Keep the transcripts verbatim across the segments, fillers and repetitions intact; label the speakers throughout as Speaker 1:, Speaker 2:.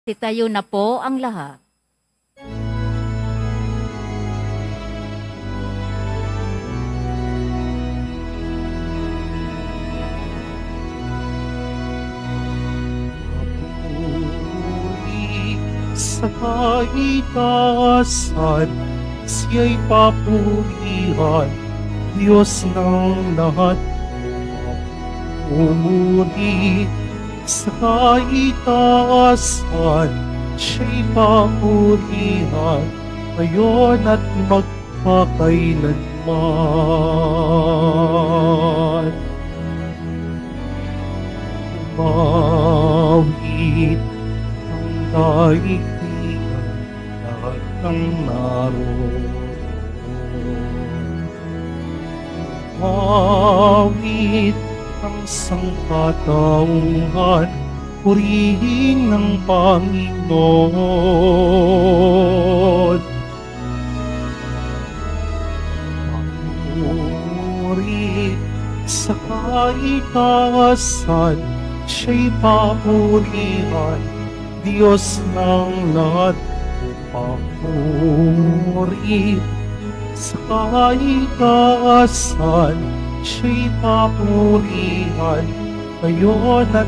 Speaker 1: Sitayo na po ang lahat.
Speaker 2: Sa kaitaasan, siya'y papurihan, Diyos ng lahat. Pumuri sa kaitaasan, siya'y papurihan, ngayon at magpakailanman. Umawit daigdigan, lahat ng naroon. Awit ang sangkatauhan, purihin ng Panginoon. Papuri sa kaitaasan, siya'y papurihan, Diyos ng lahat. Papuri sa kaitaasan, siya'y papurihan, ngayon at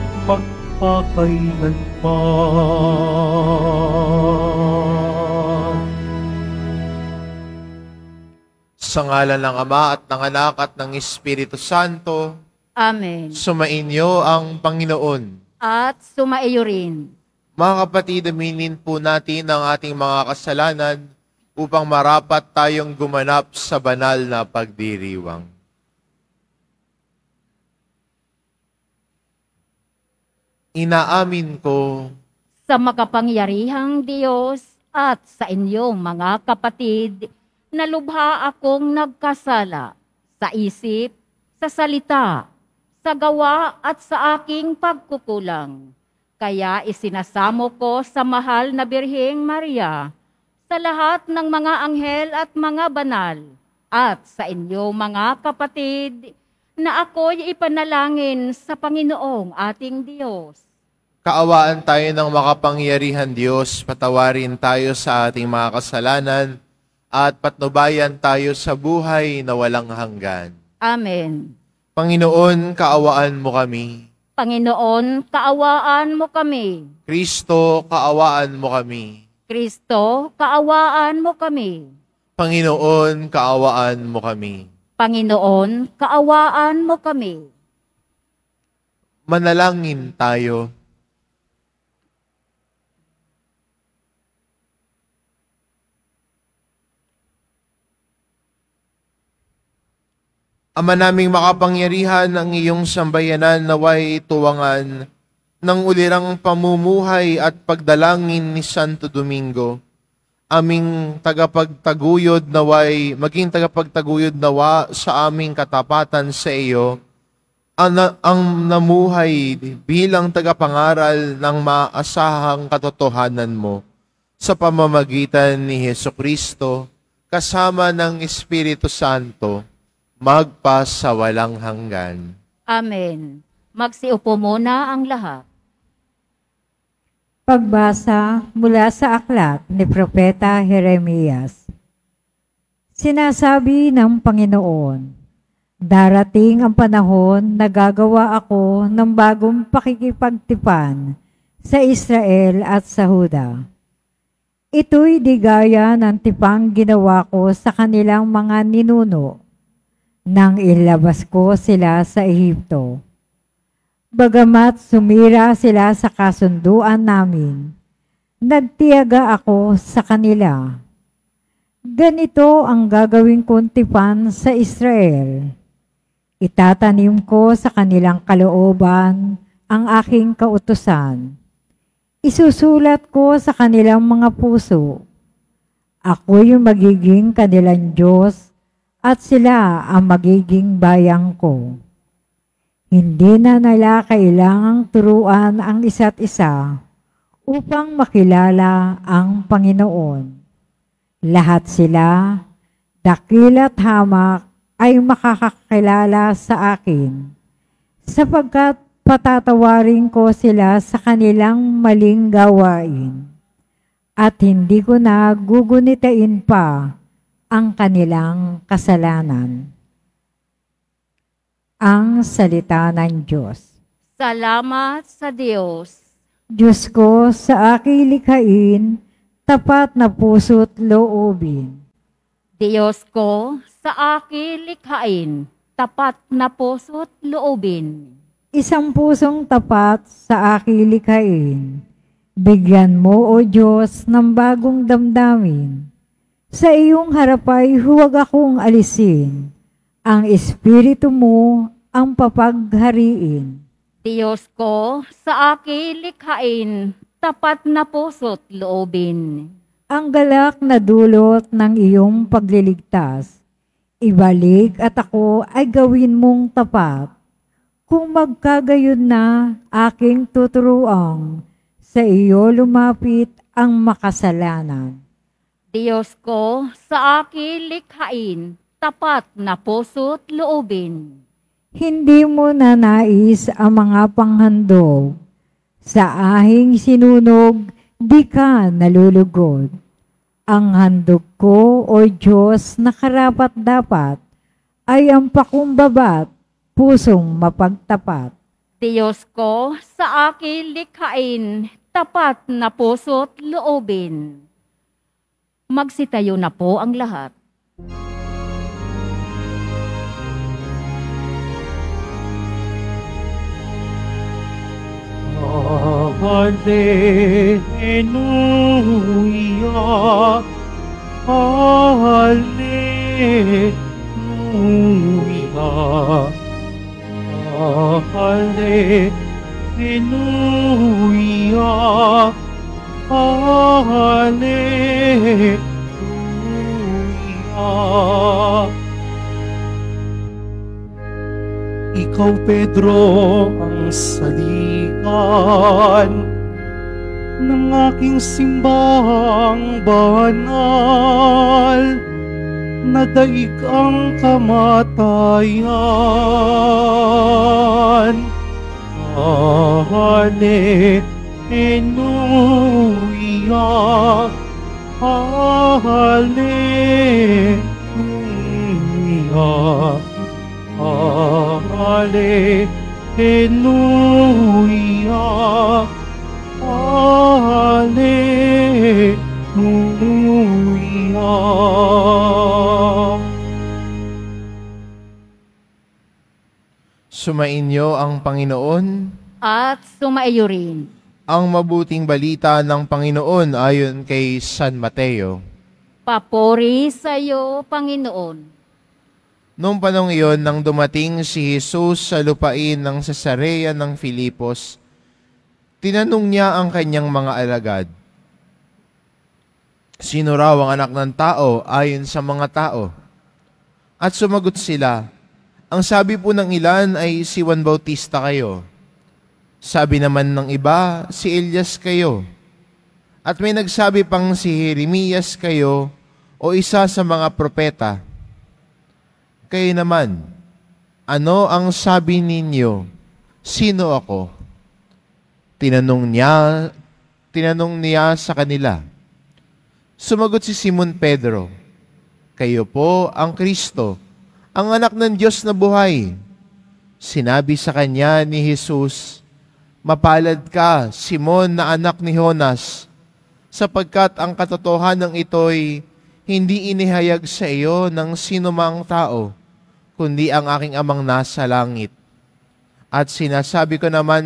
Speaker 2: magpakailanman.
Speaker 3: Sa ngalan ng Ama at ng Anak at ng Espiritu Santo.
Speaker 1: Amen.
Speaker 3: Sumainyo ang Panginoon.
Speaker 1: At sumaiyo rin.
Speaker 3: Mga kapatid, aminin po natin ang ating mga kasalanan upang marapat tayong gumanap sa banal na pagdiriwang. Inaamin ko
Speaker 1: Sa makapangyarihang Diyos at sa inyong mga kapatid, na lubha akong nagkasala sa isip, sa salita, sa gawa at sa aking pagkukulang. Kaya isinasamo ko sa mahal na Birheng Maria, sa lahat ng mga anghel at mga banal, at sa inyo mga kapatid, na ako'y ipanalangin sa Panginoong ating Diyos.
Speaker 3: kaawaan tayo ng makapangyarihan Diyos, patawarin tayo sa ating mga kasalanan, at patnubayan tayo sa buhay na walang hanggan.
Speaker 1: Amen.
Speaker 3: Panginoon, kaawaan mo kami.
Speaker 1: Panginoon, kaawaan mo kami.
Speaker 3: Kristo, kaawaan mo kami.
Speaker 1: Kristo, kaawaan mo kami.
Speaker 3: Panginoon, kaawaan mo kami.
Speaker 1: Panginoon, kaawaan mo kami.
Speaker 3: Manalangin tayo. Ama naming makapangyarihan, ang iyong sambayanan naway tuwangan ng ulirang pamumuhay at pagdalangin ni Santo Domingo. Aming tagapagtaguyod naway, maging tagapagtaguyod nawa sa aming katapatan sa iyo, ang, ang namuhay bilang tagapangaral ng maasahang katotohanan mo sa pamamagitan ni Hesukristo, kasama ng Espiritu Santo, magpa sa walang hanggan.
Speaker 1: Amen. Magsiupo muna ang lahat.
Speaker 4: Pagbasa mula sa aklat ni Propeta Jeremias. Sinasabi ng Panginoon, darating ang panahon na gagawa ako ng bagong pakikipagtipan sa Israel at sa Huda. Ito'y di gaya ng tipang ginawa ko sa kanilang mga ninuno nang ilabas ko sila sa Ehipto. Bagamat sumira sila sa kasunduan namin, nagtiyaga ako sa kanila. Ganito ang gagawin kong tipan sa Israel. Itatanim ko sa kanilang kalooban ang aking kautusan. Isusulat ko sa kanilang mga puso. Ako yung magiging kanilang Diyos at sila ang magiging bayang ko. Hindi na nila kailangang turuan ang isa't isa upang makilala ang Panginoon. Lahat sila, dakila't hamak, ay makakakilala sa akin, sapagkat patatawarin ko sila sa kanilang maling gawain, at hindi ko na gugunitain pa ang kanilang kasalanan. Ang salita ng Diyos.
Speaker 1: Salamat sa Diyos.
Speaker 4: Diyos ko, sa aking likhain, tapat na puso't loobin.
Speaker 1: Diyos ko, sa aking likhain, tapat na puso't loobin.
Speaker 4: Isang pusong tapat sa aking likhain. Bigyan mo, O Diyos, ng bagong damdamin. Sa iyong harapay huwag akong alisin. Ang Espiritu mo ang papaghariin.
Speaker 1: Diyos ko, sa aking likhain, tapat na puso't loobin.
Speaker 4: Ang galak na dulot ng iyong pagliligtas, ibalik at ako ay gawin mong tapat. Kung magkagayon na aking tuturuang, sa iyo lumapit ang makasalanan.
Speaker 1: Diyos ko, sa aking likhain, tapat na puso't loobin.
Speaker 4: Hindi mo na nais ang mga panghandog. Sa ahing sinunog, di ka nalulugod. Ang handog ko, O Diyos, na karapat-dapat, ay ang pakumbabat, pusong mapagtapat.
Speaker 1: Diyos ko, sa aking likhain, tapat na puso't loobin. Magsitayo na po ang lahat.
Speaker 2: Hallelujah, Hallelujah, Hallelujah, Hallelujah. Ikaw, Pedro, ang saligan ng aking simbahang banal, na daig ang kamatayan. Hallelujah, Hallelujah, Hallelujah, Hallelujah.
Speaker 3: Sumainyo ang Panginoon.
Speaker 1: At sumaiyo rin.
Speaker 3: Ang mabuting balita ng Panginoon ayon kay San Mateo.
Speaker 1: Papuri sa iyo, Panginoon.
Speaker 3: Noong panong iyon, nang dumating si Jesus sa lupain ng Cesarea ng Filipos, tinanong niya ang kanyang mga alagad, sino raw ang anak ng tao ayon sa mga tao? At sumagot sila, ang sabi po ng ilan ay si Juan Bautista kayo. Sabi naman ng iba, si Elias kayo. At may nagsabi pang si Jeremias kayo o isa sa mga propeta. Kayo naman, ano ang sabi ninyo? Sino ako? Tinanong niya, tinanong niya sa kanila. Sumagot si Simon Pedro, kayo po ang Kristo, ang anak ng Diyos na buhay. Sinabi sa kanya ni Jesus, mapalad ka, Simon na anak ni Jonas, sapagkat ang katotohanan ito'y hindi inihayag sa iyo ng sinumang tao, kundi ang aking amang nasa langit. At sinasabi ko naman,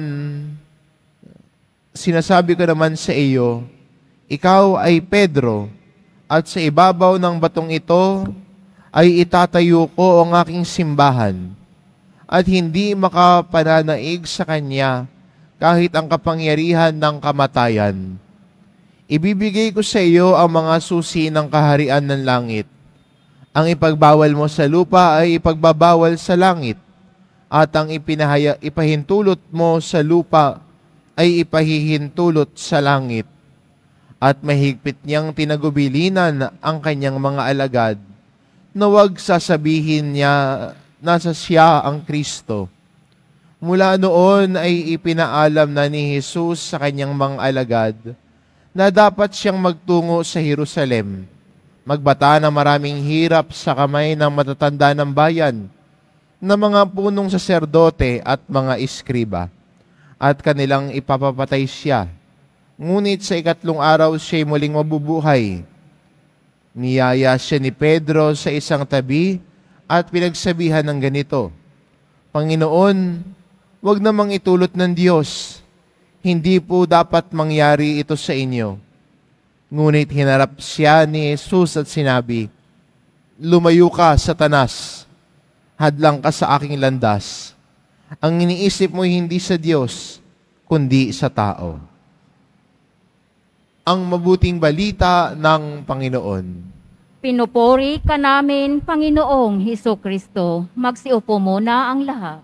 Speaker 3: sinasabi ko naman sa iyo, ikaw ay Pedro, at sa ibabaw ng batong ito ay itatayo ko ang aking simbahan, at hindi makapananaig sa kanya kahit ang kapangyarihan ng kamatayan. Ibibigay ko sa iyo ang mga susi ng kaharian ng langit. Ang ipagbawal mo sa lupa ay ipagbabawal sa langit, at ang ipinahaya, ipahintulot mo sa lupa ay ipahihintulot sa langit. At mahigpit niyang tinagubilinan ang kanyang mga alagad, na huwag sasabihin niya nasa siya ang Kristo. Mula noon ay ipinaalam na ni Jesus sa kanyang mga alagad na dapat siyang magtungo sa Jerusalem, magbata ng maraming hirap sa kamay ng matatanda ng bayan, na mga punong saserdote at mga iskriba, at kanilang ipapapatay siya. Ngunit sa ikatlong araw siya'y muling mabubuhay. Niyaya siya ni Pedro sa isang tabi at pinagsabihan ng ganito, Panginoon, huwag namang itulot ng Diyos. Hindi po dapat mangyari ito sa inyo. Ngunit hinarap siya ni Jesus at sinabi, Lumayo ka, Satanas. Hadlang ka sa aking landas. Ang iniisip mo hindi sa Diyos, kundi sa tao. Ang mabuting balita ng Panginoon.
Speaker 1: Pinupuri ka namin, Panginoong Hesukristo. Magsiupo muna ang lahat.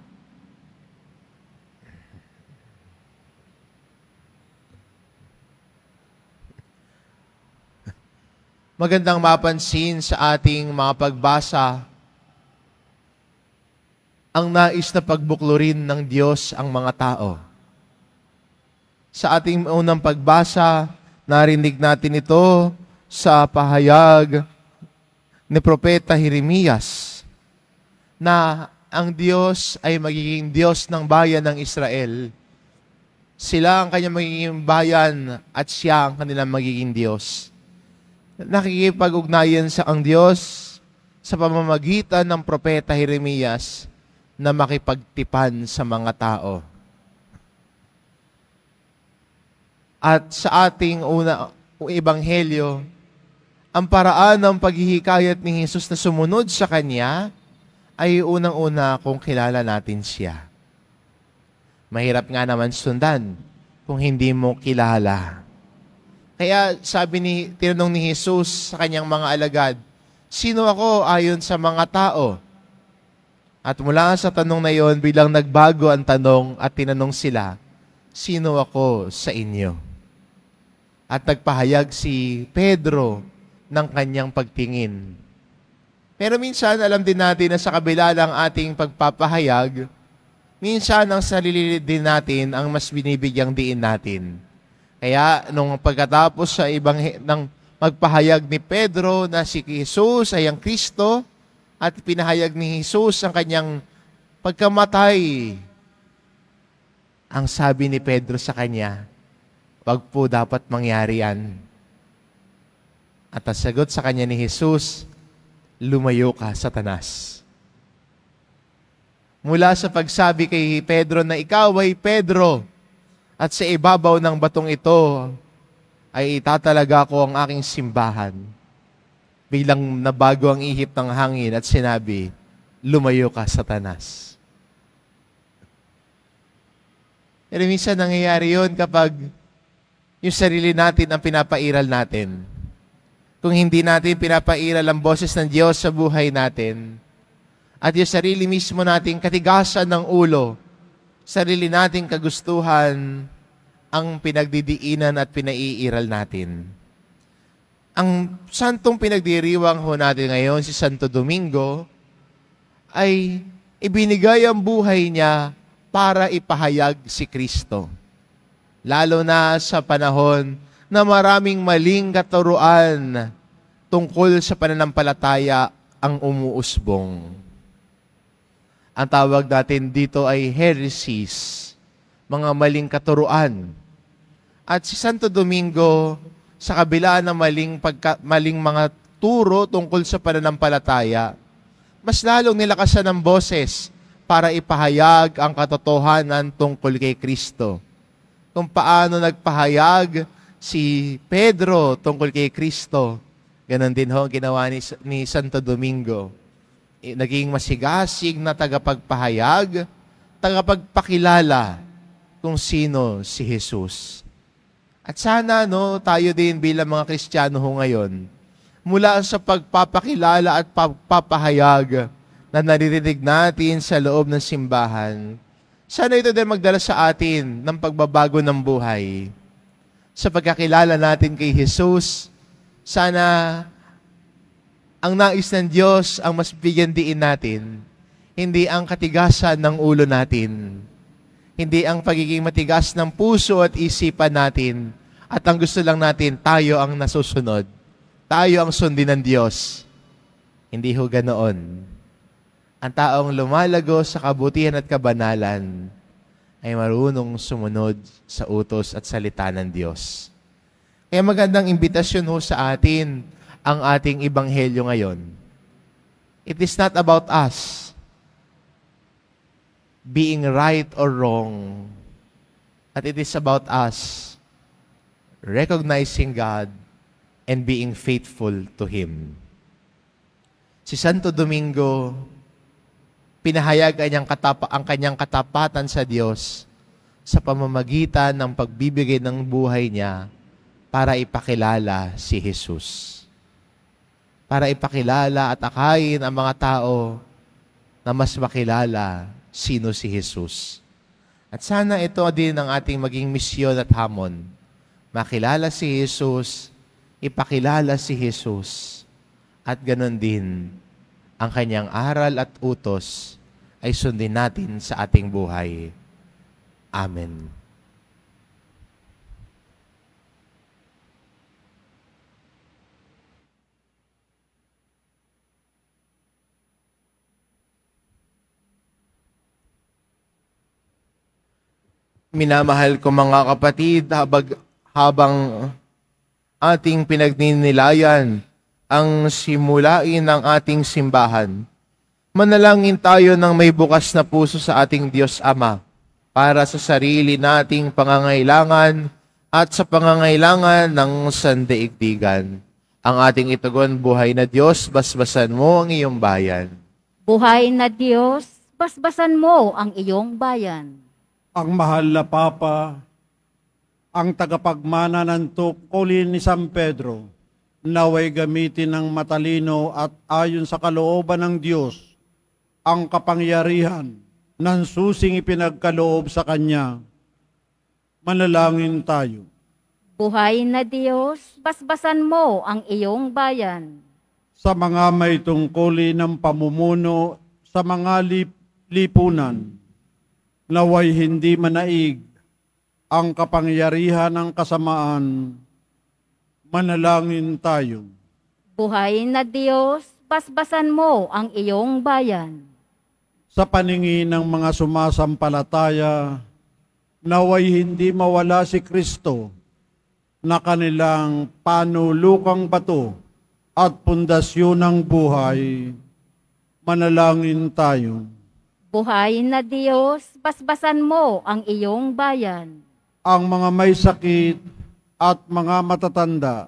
Speaker 3: Magandang mapansin sa ating mga pagbasa ang nais na pagbuklurin ng Diyos ang mga tao. Sa ating unang pagbasa, narinig natin ito sa pahayag ni Propeta Jeremias na ang Diyos ay magiging Diyos ng bayan ng Israel. Sila ang kanyang magiging bayan at siya ang kanilang magiging Diyos. Nakikipag-ugnayan sa ang Diyos sa pamamagitan ng Propeta Jeremias na makipagtipan sa mga tao. At sa ating una ebanghelyo, ang paraan ng paghihikayat ni Jesus na sumunod sa Kanya ay unang-una kung kilala natin siya. Mahirap nga naman sundan kung hindi mo kilala. Kaya sabi ni, tinanong ni Jesus sa Kanyang mga alagad, Sino ako ayon sa mga tao? At mula sa tanong na yon, bilang nagbago ang tanong at tinanong sila, Sino ako sa inyo? At nagpahayag si Pedro ng kanyang pagtingin. Pero minsan, alam din natin na sa kabila ng ating pagpapahayag, minsan ang sarili din natin ang mas binibigyang diin natin. Kaya nung pagkatapos sa ibang ng magpahayag ni Pedro na si Jesus ay ang Kristo, at pinahayag ni Jesus ang kanyang pagkamatay, ang sabi ni Pedro sa kanya, wag po dapat mangyari yan. At ang sagot sa kanya ni Jesus, lumayo ka, Satanas. Mula sa pagsabi kay Pedro na ikaw ay Pedro, at sa ibabaw ng batong ito ay itatalaga ko ang aking simbahan. Bilang nabago ang ihip ng hangin at sinabi, lumayo ka, Satanas. Pero minsan nangyayari yun kapag yung sarili natin ang pinapairal natin. Kung hindi natin pinapairal ang boses ng Diyos sa buhay natin, at yung sarili mismo nating katigasan ng ulo, sarili nating kagustuhan, ang pinagdidiinan at pinaiiral natin. Ang santong pinagdiriwang ho natin ngayon, si Santo Domingo, ay ibinigay ang buhay niya para ipahayag si Kristo. Lalo na sa panahon na maraming maling katuruan tungkol sa pananampalataya ang umuusbong. Ang tawag natin dito ay heresies, mga maling katuruan. At si Santo Domingo, sa kabila ng maling, pagka, maling mga turo tungkol sa pananampalataya, mas lalong nilakasan ng boses para ipahayag ang katotohanan tungkol kay Kristo. Kung paano nagpahayag si Pedro tungkol kay Kristo, ganon din ho ginawa ni, ni Santo Domingo. Naging masigasig na tagapagpahayag, tagapagpakilala kung sino si Jesus. At sana no, tayo din bilang mga Kristiyano ho ngayon, mula sa pagpapakilala at pagpapahayag na naririnig natin sa loob ng simbahan, sana ito din magdala sa atin ng pagbabago ng buhay. Sa pagkakilala natin kay Jesus, sana ang nais ng Diyos ang mas bigyan diin natin, hindi ang katigasan ng ulo natin, Hindi ang pagiging matigas ng puso at isipan natin. At ang gusto lang natin, tayo ang nasusunod. Tayo ang sundin ng Diyos. Hindi ho ganoon. Ang taong lumalago sa kabutihan at kabanalan ay marunong sumunod sa utos at salita ng Diyos. Kaya magandang imbitasyon ho sa atin ang ating ebanghelyo ngayon. It is not about us being right or wrong, but it is about us recognizing God and being faithful to Him. Si Santo Domingo, pinahayag ang, katapa, ang kanyang katapatan sa Diyos sa pamamagitan ng pagbibigay ng buhay niya para ipakilala si Jesus. Para ipakilala at akayin ang mga tao na mas makilala sino si Jesus. At sana ito din ang ating maging misyon at hamon. Makilala si Jesus, ipakilala si Jesus, at ganon din ang kanyang aral at utos ay sundin natin sa ating buhay. Amen. Minamahal ko mga kapatid, habang, habang ating pinagninilayan ang simulain ng ating simbahan, manalangin tayo ng may bukas na puso sa ating Diyos Ama para sa sarili nating pangangailangan at sa pangangailangan ng sandaigdigan. Ang ating itugon, buhay na Diyos, basbasan mo ang iyong bayan.
Speaker 1: Buhay na Diyos, basbasan mo ang iyong bayan.
Speaker 5: Ang mahal na Papa, ang tagapagmana ng tungkulin ni San Pedro, naway gamitin ng matalino at ayon sa kalooban ng Diyos ang kapangyarihan ng susing ipinagkaloob sa Kanya. Manalangin tayo.
Speaker 1: Buhay na Diyos, basbasan mo ang iyong bayan.
Speaker 5: Sa mga may tungkulin ng pamumuno sa mga lip- lipunan, naway hindi manaig ang kapangyarihan ng kasamaan. Manalangin tayo.
Speaker 1: Buhay na Diyos, basbasan mo ang iyong bayan.
Speaker 5: Sa paningin ng mga sumasampalataya, naway hindi mawala si Kristo na kanilang panulukang bato at pundasyon ng buhay. Manalangin tayo.
Speaker 1: Buhay na Diyos, basbasan mo ang iyong bayan.
Speaker 5: Ang mga may sakit at mga matatanda,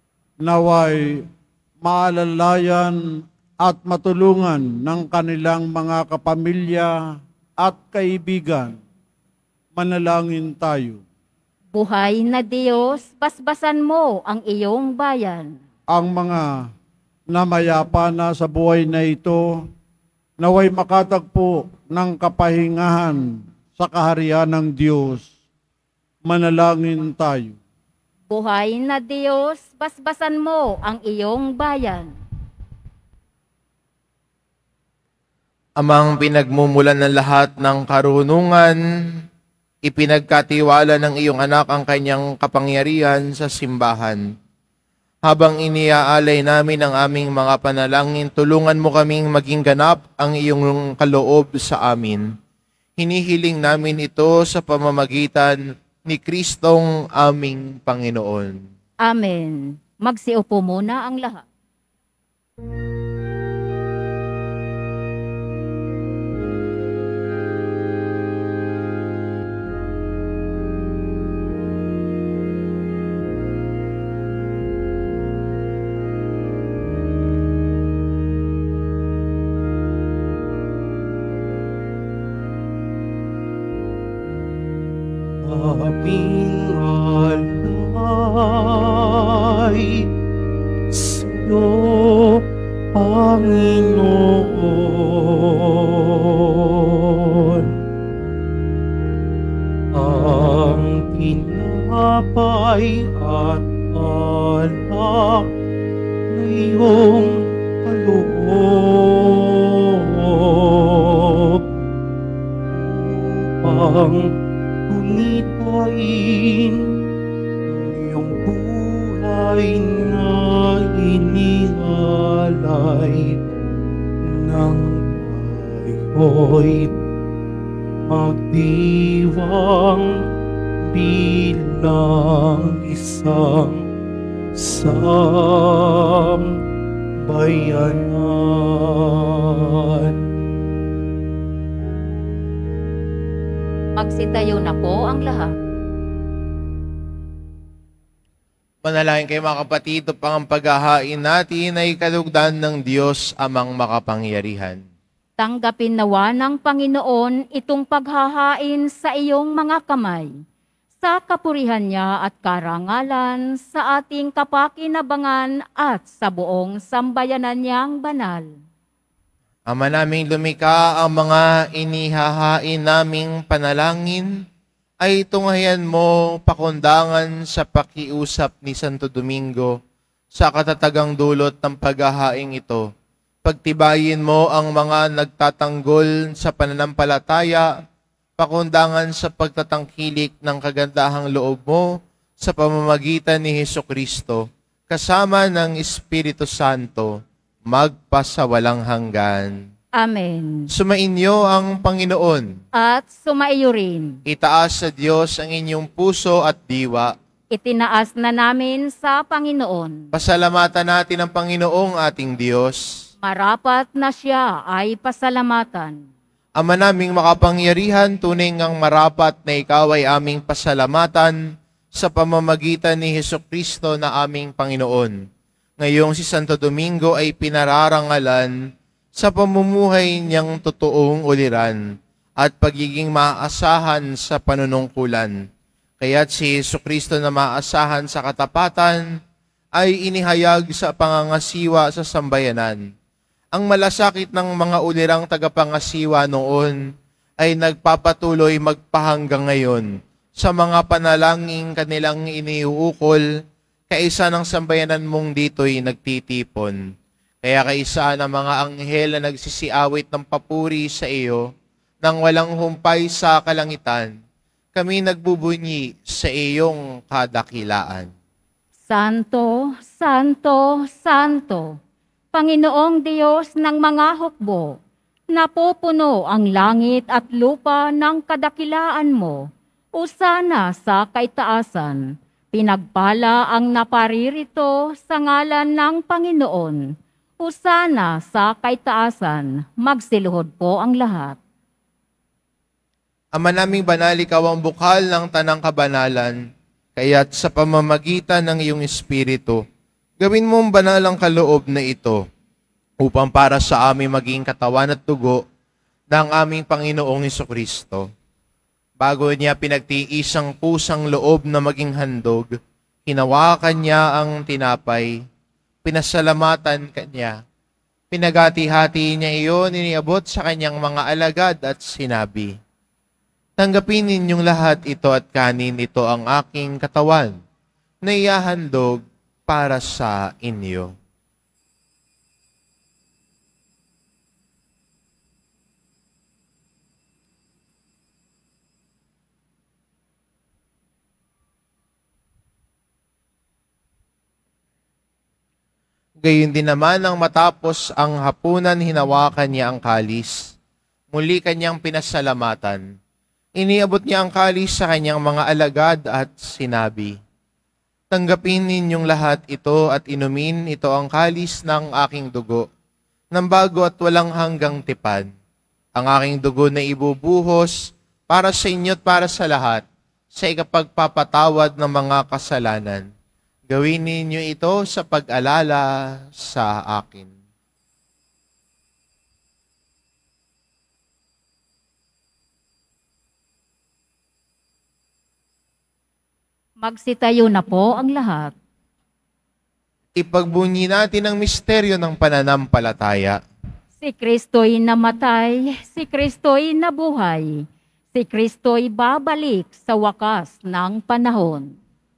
Speaker 5: naway maalalayan at matulungan ng kanilang mga kapamilya at kaibigan. Manalangin tayo.
Speaker 1: Buhay na Diyos, basbasan mo ang iyong bayan.
Speaker 5: Ang mga namayapa na sa buhay na ito, naway makatagpo ng kapahingahan sa kaharian ng Diyos. Manalangin tayo.
Speaker 1: Buhay na Diyos, basbasan mo ang iyong bayan.
Speaker 3: Amang pinagmumulan ng lahat ng karunungan, ipinagkatiwala ng iyong anak ang kanyang kapangyarihan sa simbahan. Habang iniaalay namin ang aming mga panalangin, tulungan mo kaming maging ganap ang iyong kaloob sa amin. Hinihiling namin ito sa pamamagitan ni Kristong aming Panginoon.
Speaker 1: Amen. Magsiupo muna ang lahat.
Speaker 2: Aming alay sa'yo, Panginoon. Ang tinapay at alak na iyong kaloob upang ay nainihalay ng ayo'y magdiwang bilang isang sambayanan.
Speaker 1: Magsitayo na po ang lahat.
Speaker 3: Manalangin kayo mga kapatid, upang ang paghahain natin ay kalugdan ng Diyos amang makapangyarihan.
Speaker 1: Tanggapin nawa ng Panginoon itong paghahain sa iyong mga kamay, sa kapurihan niya at karangalan, sa ating kapakinabangan at sa buong sambayanan niyang banal.
Speaker 3: Ama naming lumikha, ang mga inihahain naming panalangin ay tunghayan mo pakundangan sa pakiusap ni Santo Domingo sa katatagang dulot ng paghahaing ito. Pagtibayin mo ang mga nagtatanggol sa pananampalataya, pakundangan sa pagtatangkilik ng kagandahang loob mo sa pamamagitan ni Hesukristo, kasama ng Espiritu Santo, magpasawalang hanggan.
Speaker 1: Amen.
Speaker 3: Sumainyo ang Panginoon.
Speaker 1: At sumaiyo rin.
Speaker 3: Itaas sa Diyos ang inyong puso at diwa.
Speaker 1: Itinaas na namin sa Panginoon.
Speaker 3: Pasalamatan natin ang Panginoong ating Diyos.
Speaker 1: Marapat na siya ay pasalamatan.
Speaker 3: Ama naming makapangyarihan, tunay ngang marapat na ikaw ay aming pasalamatan sa pamamagitan ni Hesukristo na aming Panginoon. Ngayong si Santo Domingo ay pinararangalan sa pamumuhay niyang totoong uliran at pagiging maaasahan sa panunungkulan. Kaya't si Hesukristo na maaasahan sa katapatan ay inihayag sa pangangasiwa sa sambayanan. Ang malasakit ng mga ulirang tagapangasiwa noon ay nagpapatuloy magpahanggang ngayon sa mga panalangin kanilang iniuukol. Kaisa ng sambayanan mong dito'y nagtitipon. Kaya kaisa ng mga anghel na nagsisiawit ng papuri sa iyo, nang walang humpay sa kalangitan, kami nagbubunyi sa iyong kadakilaan.
Speaker 1: Santo, Santo, Santo, Panginoong Diyos ng mga hukbo, napupuno ang langit at lupa ng kadakilaan mo, usana sa kaitaasan. Pinagpala ang naparirito sa ngalan ng Panginoon. Usana sa kaitaasan, magsiluhod po ang lahat.
Speaker 3: Ama naming banal, ikaw ang bukal ng tanang kabanalan, kaya't sa pamamagitan ng iyong Espiritu, gawin mong banal ang kaloob na ito, upang para sa amin maging katawan at dugo ng aming Panginoong Hesukristo. Bago niya pinagtiis ang pusang loob na maging handog, hinawakan niya ang tinapay, pinasalamatan kanya, pinagati-hati niya iyon, iniabot sa kanyang mga alagad at sinabi, tanggapin ninyong lahat ito at kanin, ito ang aking katawan, na ihahandog para sa inyo. Gayon din naman nang matapos ang hapunan, hinawakan niya ang kalis. Muli kanyang pinasalamatan. Iniabot niya ang kalis sa kanyang mga alagad at sinabi, tanggapin ninyong lahat ito at inumin, ito ang kalis ng aking dugo, ng bago at walang hanggang tipan. Ang aking dugo na ibubuhos para sa inyo at para sa lahat, sa ikapagpapatawad ng mga kasalanan. Gawin ninyo ito sa pag-alala sa akin.
Speaker 1: Magsitayo na po ang lahat.
Speaker 3: Ipagbunyi natin ang misteryo ng pananampalataya.
Speaker 1: Si Kristo'y namatay, si Kristo'y nabuhay, si Kristo'y babalik sa wakas ng panahon.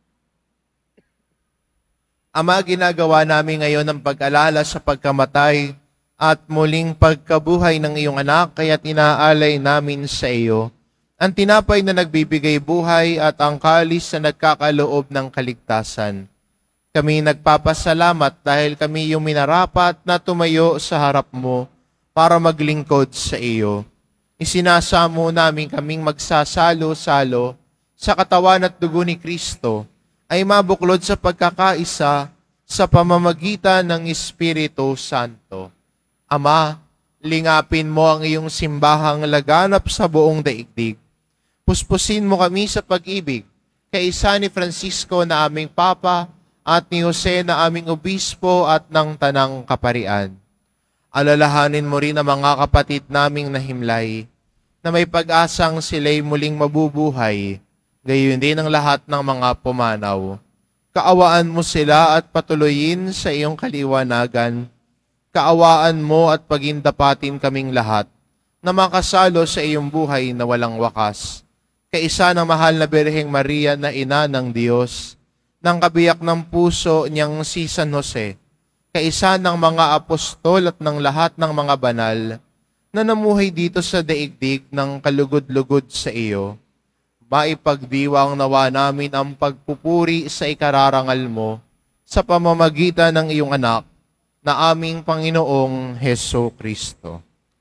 Speaker 3: Ama, ginagawa namin ngayon ang pag-alala sa pagkamatay at muling pagkabuhay ng iyong anak, kaya't inaalay namin sa iyo ang tinapay na nagbibigay buhay at ang kalis na nagkakaloob ng kaligtasan. Kami nagpapasalamat dahil kami yung minarapat na tumayo sa harap mo para maglingkod sa iyo. Isinasamo namin kaming magsasalo-salo sa katawan at dugo ni Kristo ay mabuklod sa pagkakaisa sa pamamagitan ng Espiritu Santo. Ama, lingapin mo ang iyong simbahang laganap sa buong daigdig. Puspusin mo kami sa pag-ibig, kaisa ni Francisco na aming Papa at ni Jose na aming Obispo at ng Tanang Kaparian. Alalahanin mo rin ang mga kapatid naming nahimlay, na may pag-asang sila'y muling mabubuhay, gayon din ang lahat ng mga pumanaw. Kaawaan mo sila at patuloyin sa iyong kaliwanagan. Kaawaan mo at pagindapatin kaming lahat na makasalo sa iyong buhay na walang wakas. Kaisa ng mahal na Birheng Maria na ina ng Diyos, ng kabiyak ng puso niyang si San Jose, kaisa ng mga apostol at ng lahat ng mga banal na namuhay dito sa daigdig ng kalugod-lugod sa iyo. Maipagdiwang nawa namin ang pagpupuri sa ikararangal mo sa pamamagitan ng iyong anak na aming Panginoong Heso Kristo.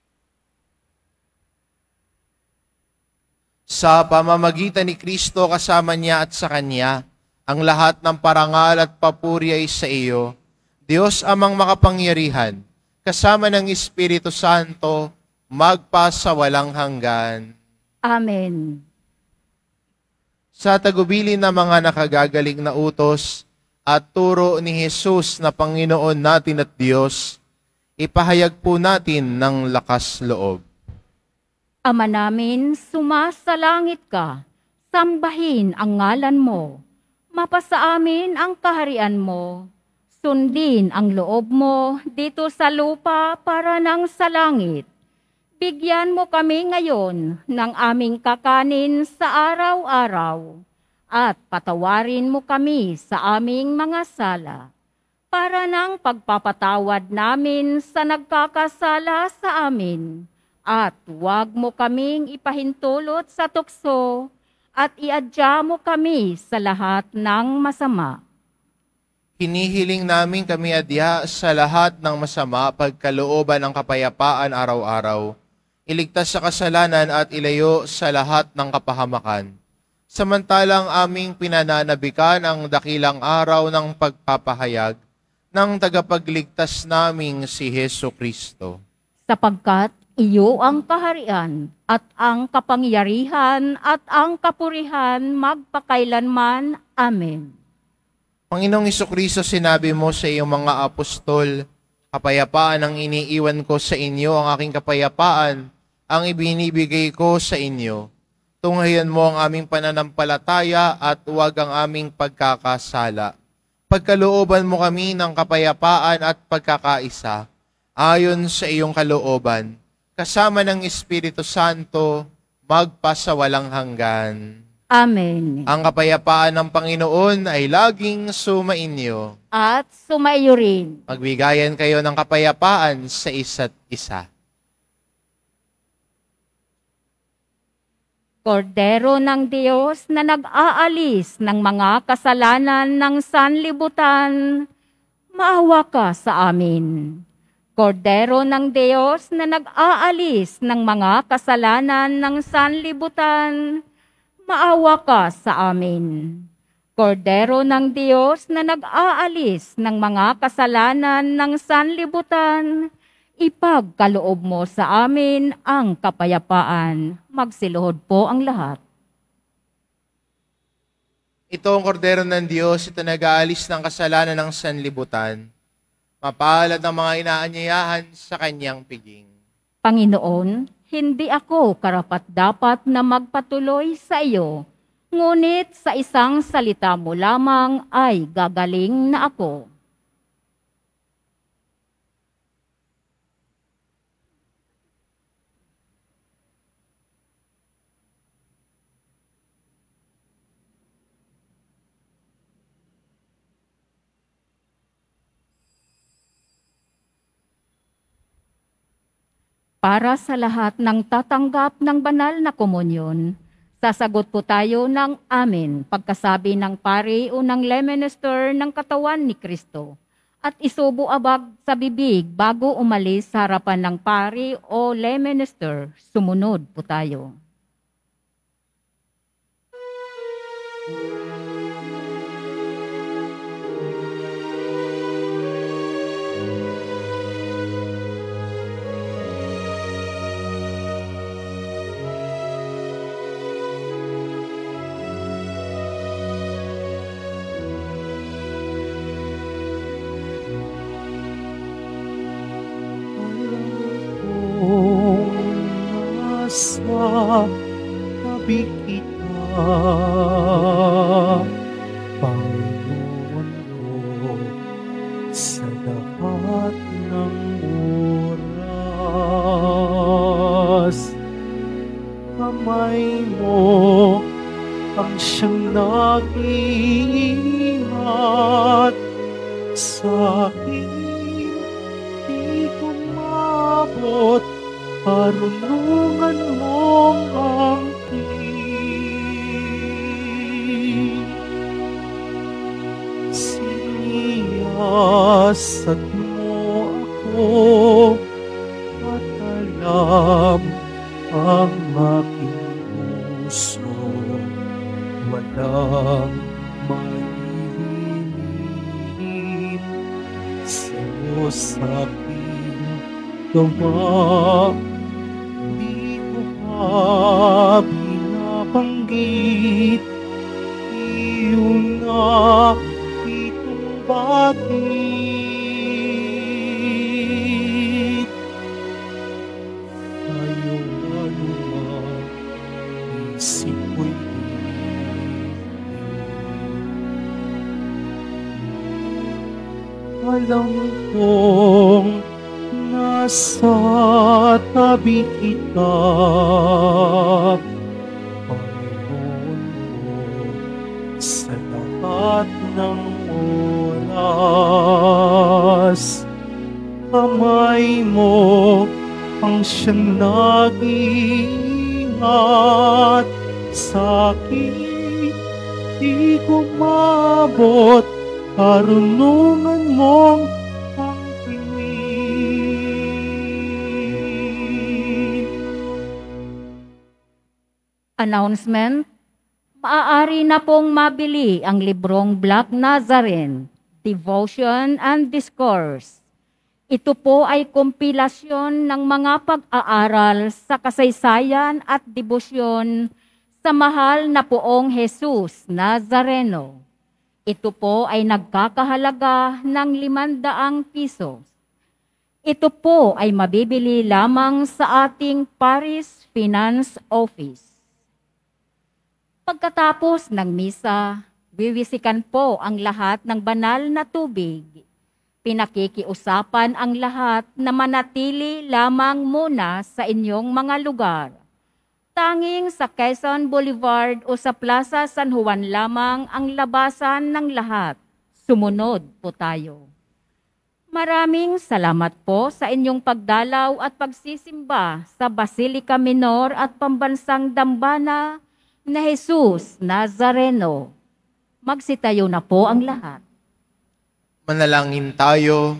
Speaker 3: Sa pamamagitan ni Kristo kasama niya at sa Kanya, ang lahat ng parangal at papuri ay sa iyo, Diyos amang makapangyarihan, kasama ng Espiritu Santo, magpa sa walang hanggan.
Speaker 1: Amen.
Speaker 3: Sa tagubilin ng mga nakagagaling na utos at turo ni Jesus na Panginoon natin at Diyos, ipahayag po natin ng lakas loob.
Speaker 1: Ama namin, sumasalangit ka, sambahin ang ngalan mo, mapasa amin ang kaharian mo, sundin ang loob mo dito sa lupa para nang sa langit. Bigyan mo kami ngayon ng aming kakanin sa araw-araw at patawarin mo kami sa aming mga sala para nang pagpapatawad namin sa nagkakasala sa amin. At huwag mo kaming ipahintulot sa tukso at iadya mo kami sa lahat ng masama.
Speaker 3: Hinihiling namin kami adya sa lahat ng masama pagkalooban ng kapayapaan araw-araw. Iligtas sa kasalanan at ilayo sa lahat ng kapahamakan. Samantalang aming pinananabikan ang dakilang araw ng pagpapahayag ng tagapagligtas naming si Heso Kristo.
Speaker 1: Sapagkat iyo ang kaharian at ang kapangyarihan at ang kapurihan magpakailanman. Amen.
Speaker 3: Panginoong Hesukristo, sinabi mo sa iyong mga apostol, kapayapaan ang iniiwan ko sa inyo, ang aking kapayapaan ang ibinibigay ko sa inyo. Tunghayan mo ang aming pananampalataya at huwag ang aming pagkakasala. Pagkalooban mo kami ng kapayapaan at pagkakaisa, ayon sa iyong kalooban, kasama ng Espiritu Santo, magpa sa walang hanggan.
Speaker 1: Amen.
Speaker 3: Ang kapayapaan ng Panginoon ay laging sumainyo.
Speaker 1: At sumaiyo rin.
Speaker 3: Magbigayan kayo ng kapayapaan sa isa't isa.
Speaker 1: Kordero ng Diyos na nag-aalis ng mga kasalanan ng sanlibutan, maawa ka sa amin. Kordero ng Diyos na nag-aalis ng mga kasalanan ng sanlibutan, maawa ka sa amin. Kordero ng Diyos na nag-aalis ng mga kasalanan ng sanlibutan, ipagkaloob mo sa amin ang kapayapaan. Magsiluhod po ang lahat.
Speaker 3: Ito ang kordero ng Diyos, ito nag-aalis ng kasalanan ng sanlibutan. Mapalad ang mga inaanyayahan sa kanyang piging.
Speaker 1: Panginoon, hindi ako karapat-dapat na magpatuloy sa iyo, ngunit sa isang salita mo lamang ay gagaling na ako. Para sa lahat ng tatanggap ng banal na komunyon, Sasagot po tayo ng amen pagkasabi ng pari o ng lay minister ng katawan ni Kristo. At isubo abag sa bibig bago umalis sa harapan ng pari o lay minister. Sumunod po tayo.
Speaker 2: Sa tabi kita, Panginoon ko, sa lahat ng oras. Kamay mo ang siyang nag-iingat sa akin, di ko mabot. Karunungan mong angkin, siniyasat mo ako at alam ang aking puso, walang malilihim sa'yo sa aking gawa. Binabanggit iyong na itong bakit tayo anuman isip ko'y alam kong nasa tabi kita, Panginoon ko, sa lahat ng oras. Kamay mo ang siyang nag-iingat sa akin, di ko mabot. Karunungan mong
Speaker 1: announcement, maaari na pong mabili ang librong Black Nazarene, Devotion and Discourse. Ito po ay kompilasyon ng mga pag-aaral sa kasaysayan at debosyon sa mahal na poong Jesus Nazareno. Ito po ay nagkakahalaga ng limandaang piso. Ito po ay mabibili lamang sa ating Paris Finance Office. Pagkatapos ng misa, wiwisikan po ang lahat ng banal na tubig. Pinakikiusapan ang lahat na manatili lamang muna sa inyong mga lugar. Tanging sa Quezon Boulevard o sa Plaza San Juan lamang ang labasan ng lahat. Sumunod po tayo. Maraming salamat po sa inyong pagdalaw at pagsisimba sa Basilica Minor at Pambansang Dambana na Jesus Nazareno. Magsitayo na po ang lahat.
Speaker 3: Manalangin tayo.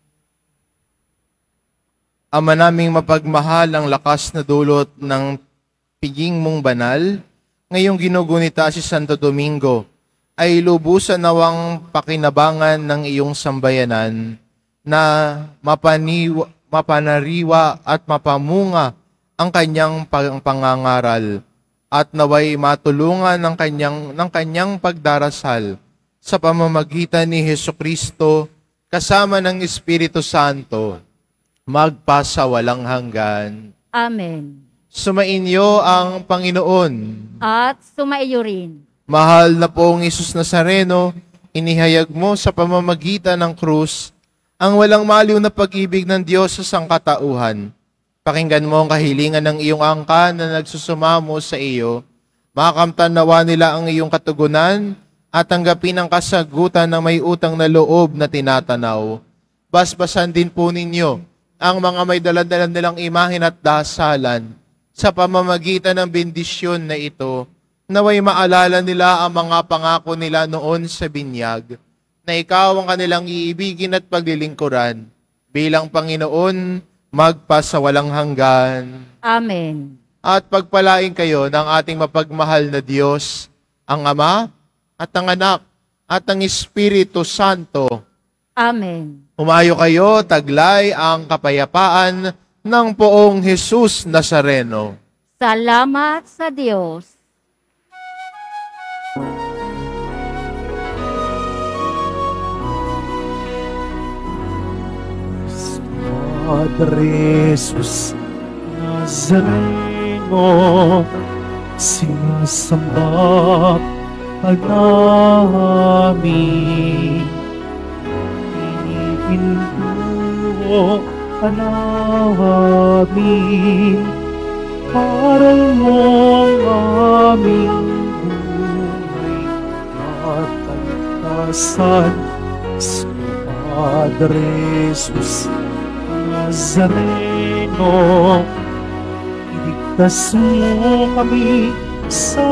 Speaker 3: Ama naming mapagmahal, ang lakas na dulot ng piging mong banal, ngayong ginugunita si Santo Domingo, ay lubusan nawang pakinabangan ng iyong sambayanan na mapaniwa, mapanariwa at mapamunga ang kanyang pangangaral at naway matulungan ng kanyang, ng kanyang pagdarasal sa pamamagitan ni Hesukristo kasama ng Espiritu Santo, magpasa walang hanggan.
Speaker 1: Amen.
Speaker 3: Sumainyo ang Panginoon.
Speaker 1: At sumaiyo rin.
Speaker 3: Mahal na pong Isus Nazareno, inihayag mo sa pamamagitan ng krus ang walang maliw na pag-ibig ng Diyos sa sangkatauhan. Pakinggan mo ang kahilingan ng iyong angkan na nagsusumamo sa iyo. Makamtan nawa nila ang iyong katugunan at tanggapin ang kasagutan ng may utang na loob na tinatanaw. Basbasan din po ninyo ang mga may daladala nilang imahin at dasalan sa pamamagitan ng bendisyon na ito Naway maalala nila ang mga pangako nila noon sa binyag, na ikaw ang kanilang iibigin at paglilingkuran bilang Panginoon magpasawalang hanggan.
Speaker 1: Amen.
Speaker 3: At pagpalain kayo ng ating mapagmahal na Diyos, ang Ama at ang Anak at ang Espiritu Santo.
Speaker 1: Amen.
Speaker 3: Humayo kayo, taglay ang kapayapaan ng Poong Jesus Nazareno.
Speaker 1: Salamat sa Diyos.
Speaker 2: Padre Jesus Nazareno, sinasamba ka namin. Iniinduho ka namin, aral mo ang aming buhay at kaligtasan. Padre Jesus Nazareno, iligtas mo kami sa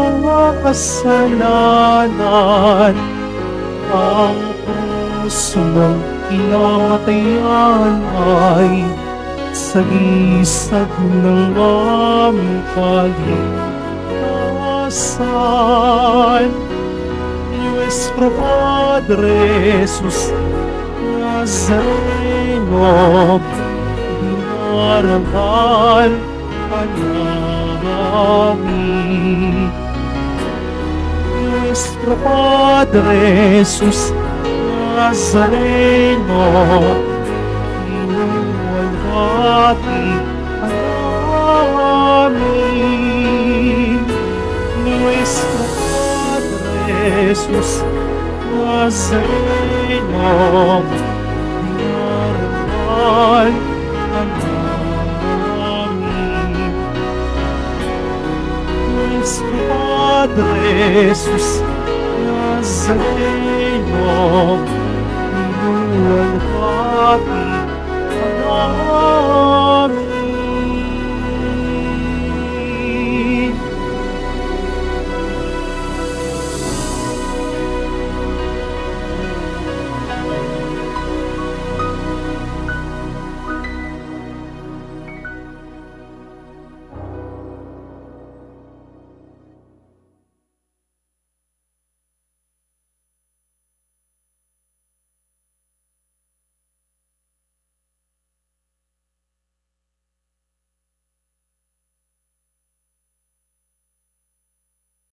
Speaker 2: kasalanan. Ang puso ng kinamatayan ay sagisag ng aming kaligtasan. Nuestro Padre Jesus Nazareno, dinaraman ka namin. Nuestro Padre Jesus Nazareno, inuwalhati ka namin. Nuestro Padre Jesus Nazareno, dinaraman ka namin. Nuestro Padre Jesus Nazareno, inuwalhati ka namin.